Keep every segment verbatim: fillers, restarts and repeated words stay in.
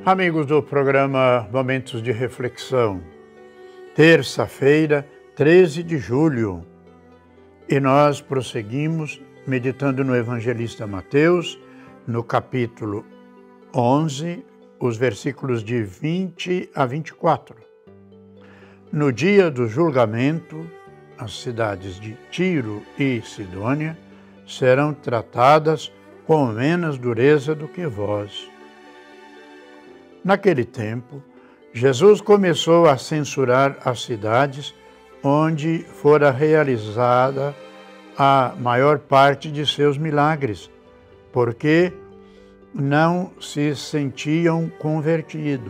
Amigos do programa Momentos de Reflexão, terça-feira, treze de julho, e nós prosseguimos meditando no Evangelista Mateus, no capítulo onze, os versículos de vinte a vinte e quatro. No dia do julgamento, as cidades de Tiro e Sidônia serão tratadas com menos dureza do que vós. Naquele tempo, Jesus começou a censurar as cidades onde fora realizada a maior parte de seus milagres, porque não se sentiam convertidos.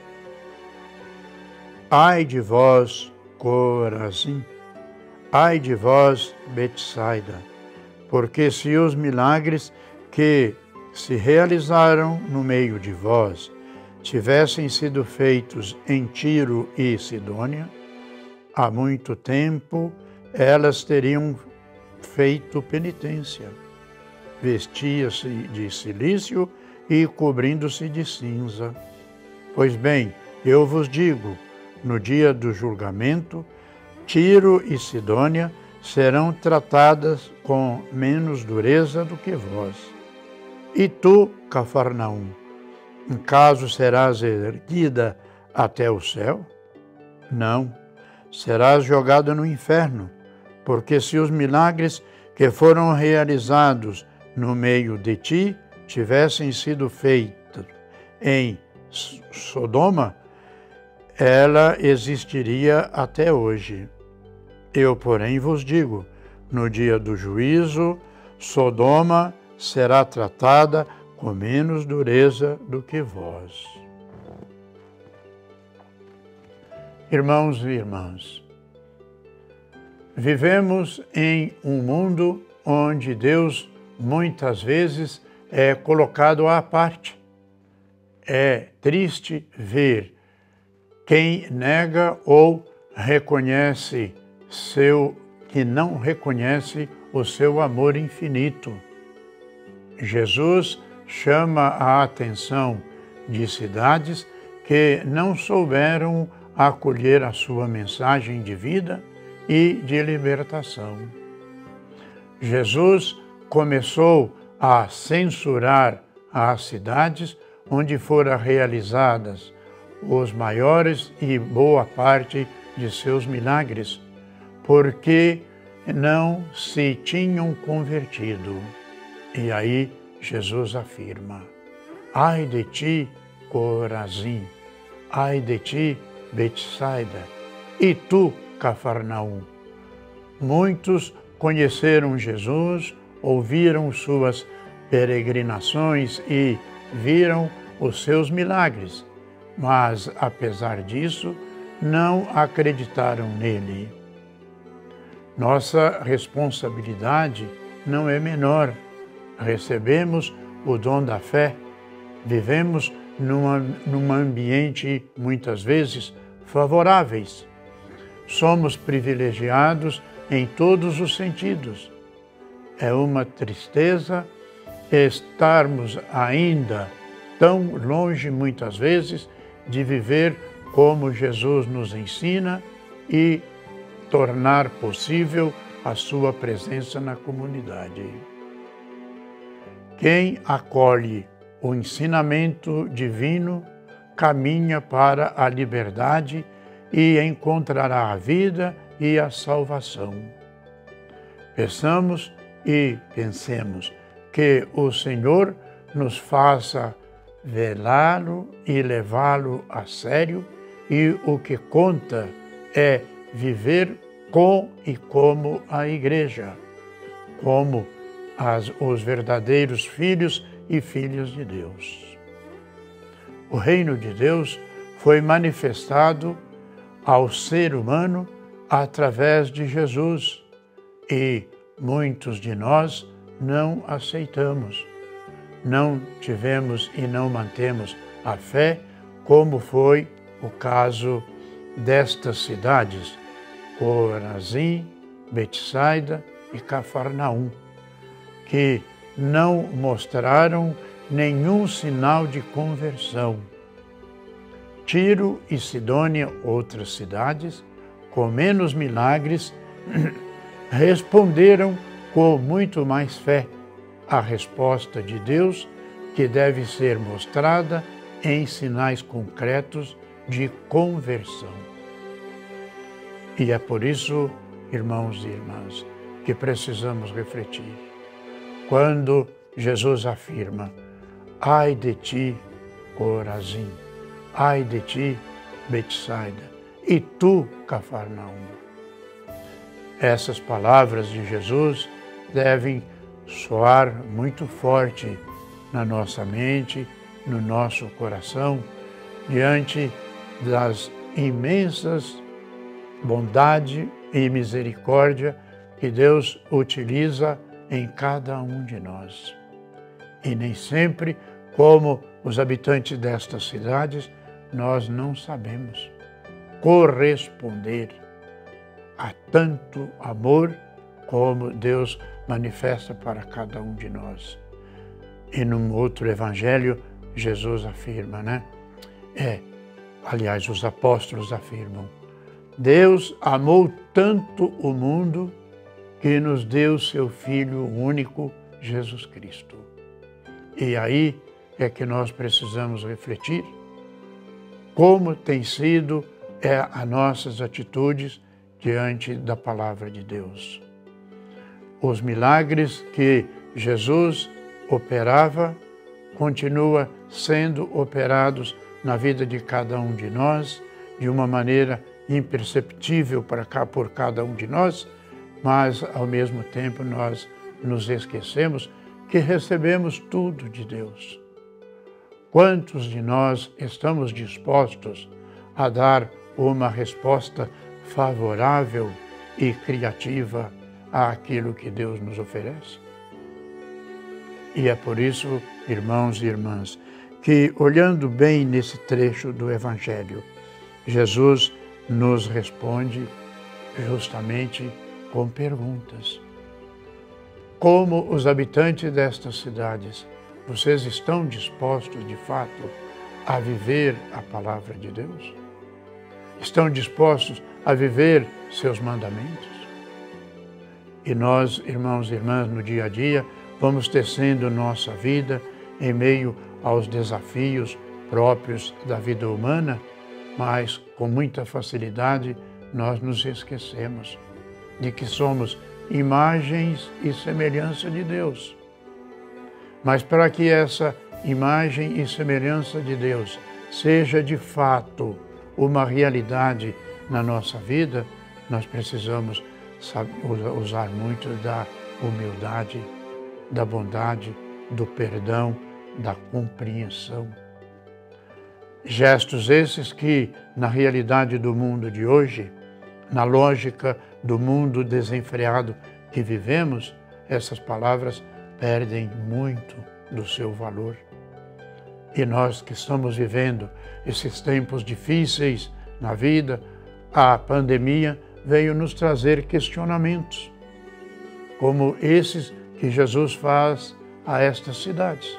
Ai de vós, Corazim! Ai de vós, Betsaida! Porque se os milagres que se realizaram no meio de vós tivessem sido feitos em Tiro e Sidônia, há muito tempo elas teriam feito penitência, vestia-se de cilício e cobrindo-se de cinza. Pois bem, eu vos digo, no dia do julgamento, Tiro e Sidônia serão tratadas com menos dureza do que vós. E tu, Cafarnaum, em caso serás erguida até o céu? Não, serás jogada no inferno, porque se os milagres que foram realizados no meio de ti tivessem sido feitos em Sodoma, ela existiria até hoje. Eu, porém, vos digo, no dia do juízo, Sodoma será tratada com menos dureza do que vós. Irmãos e irmãs, vivemos em um mundo onde Deus muitas vezes é colocado à parte. É triste ver quem nega ou reconhece seu, que não reconhece o seu amor infinito. Jesus chama a atenção de cidades que não souberam acolher a sua mensagem de vida e de libertação. Jesus começou a censurar as cidades onde foram realizadas os maiores e boa parte de seus milagres, porque não se tinham convertido. E aí Jesus afirma: ai de ti, Corazim! Ai de ti, Betsaida! E tu, Cafarnaum! Muitos conheceram Jesus, ouviram suas peregrinações e viram os seus milagres, mas, apesar disso, não acreditaram nele. Nossa responsabilidade não é menor. Recebemos o dom da fé, vivemos numa, num ambiente, muitas vezes, favoráveis. Somos privilegiados em todos os sentidos. É uma tristeza estarmos ainda tão longe, muitas vezes, de viver como Jesus nos ensina e tornar possível a sua presença na comunidade. Quem acolhe o ensinamento divino caminha para a liberdade e encontrará a vida e a salvação. Peçamos e pensemos que o Senhor nos faça velá-lo e levá-lo a sério, e o que conta é viver com e como a Igreja, como as, os verdadeiros filhos e filhas de Deus. O reino de Deus foi manifestado ao ser humano através de Jesus e muitos de nós não aceitamos, não tivemos e não mantemos a fé, como foi o caso destas cidades, Corazim, Betsaida e Cafarnaum, que não mostraram nenhum sinal de conversão, Tiro e Sidônia, outras cidades, com menos milagres, responderam com muito mais fé à resposta de Deus, que deve ser mostrada em sinais concretos de conversão. E é por isso, irmãos e irmãs, que precisamos refletir. Quando Jesus afirma: ai de ti, Corazim, ai de ti, Betsaida, e tu, Cafarnaum. Essas palavras de Jesus devem soar muito forte na nossa mente, no nosso coração, diante das imensas bondade e misericórdia que Deus utiliza em cada um de nós. E nem sempre, como os habitantes destas cidades, nós não sabemos corresponder a tanto amor como Deus manifesta para cada um de nós. E num outro evangelho, Jesus afirma, né? É, aliás, os apóstolos afirmam: Deus amou tanto o mundo que nos deu seu Filho único, Jesus Cristo. E aí é que nós precisamos refletir como tem sido é, as nossas atitudes diante da palavra de Deus. Os milagres que Jesus operava continuam sendo operados na vida de cada um de nós, de uma maneira imperceptível para cá por cada um de nós, mas ao mesmo tempo nós nos esquecemos que recebemos tudo de Deus. Quantos de nós estamos dispostos a dar uma resposta favorável e criativa àquilo que Deus nos oferece? E é por isso, irmãos e irmãs, que olhando bem nesse trecho do Evangelho, Jesus nos responde justamente com perguntas. Como os habitantes destas cidades, vocês estão dispostos, de fato, a viver a palavra de Deus? Estão dispostos a viver seus mandamentos? E nós, irmãos e irmãs, no dia a dia, vamos tecendo nossa vida em meio aos desafios próprios da vida humana, mas com muita facilidade nós nos esquecemos de que somos imagens e semelhança de Deus. Mas para que essa imagem e semelhança de Deus seja de fato uma realidade na nossa vida, nós precisamos usar muito da humildade, da bondade, do perdão, da compreensão. Gestos esses que, na realidade do mundo de hoje, na lógica do mundo desenfreado que vivemos, essas palavras perdem muito do seu valor. E nós que estamos vivendo esses tempos difíceis na vida, a pandemia veio nos trazer questionamentos, como esses que Jesus faz a estas cidades.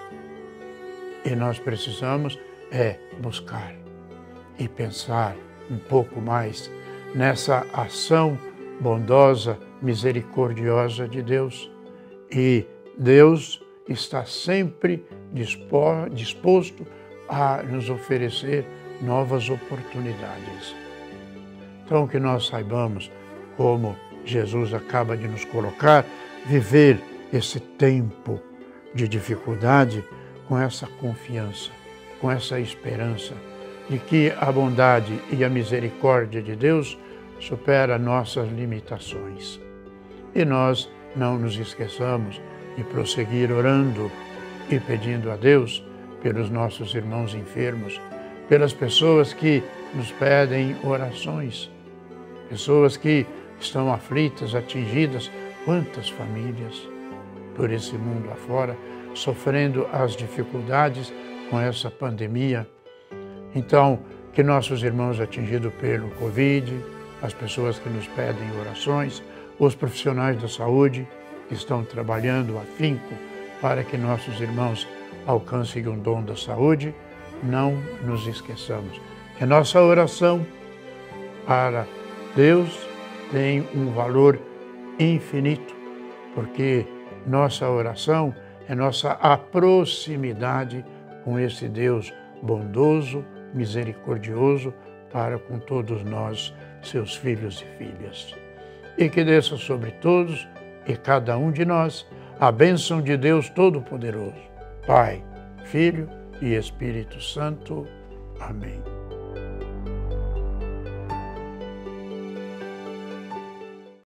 E nós precisamos é buscar e pensar um pouco mais nessa ação bondosa, misericordiosa de Deus. E Deus está sempre disposto a nos oferecer novas oportunidades. Então, que nós saibamos, como Jesus acaba de nos colocar, viver esse tempo de dificuldade com essa confiança, com essa esperança de que a bondade e a misericórdia de Deus supera nossas limitações. E nós não nos esqueçamos de prosseguir orando e pedindo a Deus pelos nossos irmãos enfermos, pelas pessoas que nos pedem orações, pessoas que estão aflitas, atingidas, quantas famílias por esse mundo afora, sofrendo as dificuldades com essa pandemia. Então, que nossos irmãos atingidos pelo Covid, as pessoas que nos pedem orações, os profissionais da saúde que estão trabalhando afinco para que nossos irmãos alcancem o dom da saúde, não nos esqueçamos que a nossa oração para Deus tem um valor infinito, porque nossa oração é nossa proximidade com esse Deus bondoso, misericordioso para com todos nós, seus filhos e filhas. E que desça sobre todos e cada um de nós a bênção de Deus Todo-Poderoso, Pai, Filho e Espírito Santo. Amém.